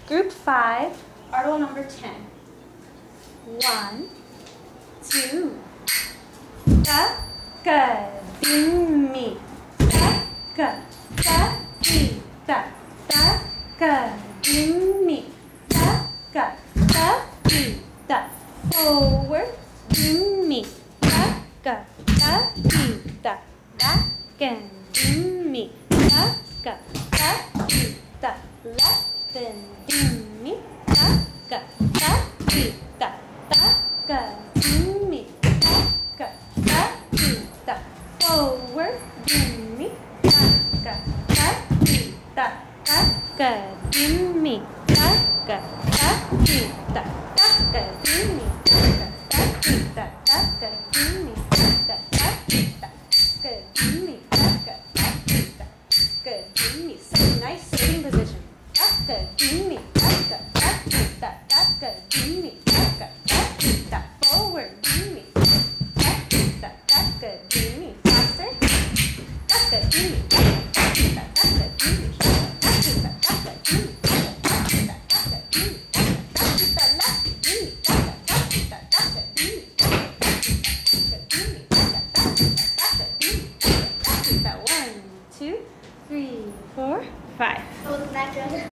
Group 5, article number 10. 1, 2. Takadimi. Takadita. Takadimi. Takadita. Forward. Dimi. Takadita. Back and dimi. Takadita. Left and dimi. Takadita. Takadimi. Takadita. Forward. Dimi. Takadita. Takadimi. Takadita. Takadimi. Takadita. Takadimi. Takadita. Takadimi. Takadita. Takadimi. Such a nice sitting position. Takadimi.